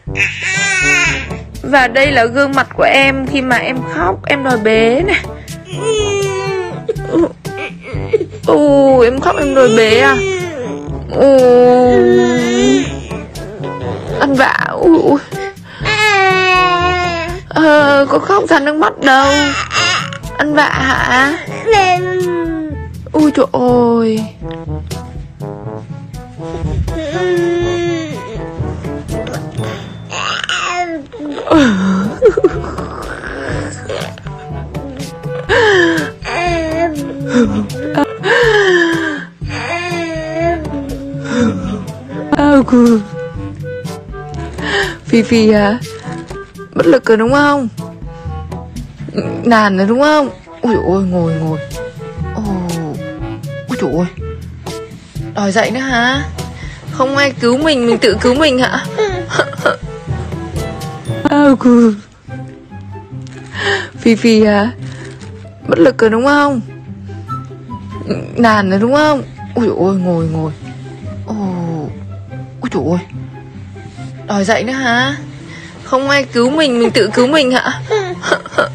Và đây là gương mặt của em khi mà em khóc, em đòi bế này. Em khóc em đòi bế à? Ăn vạ. Có khóc ra nước mắt đâu. Ăn vạ hả? Ui trời ơi. Phi Phi à, bất lực rồi đúng không? Nản rồi đúng không? Ui dồi ôi, ngồi. Ui dồi ôi, đòi dậy nữa hả? Không ai cứu mình tự cứu mình hả? Phi Phi à, bất lực rồi đúng không? Nản rồi đúng không? Ui dồi ôi, ngồi. Ui dồi ôi, đòi dậy nữa hả? Không ai cứu mình tự cứu mình hả?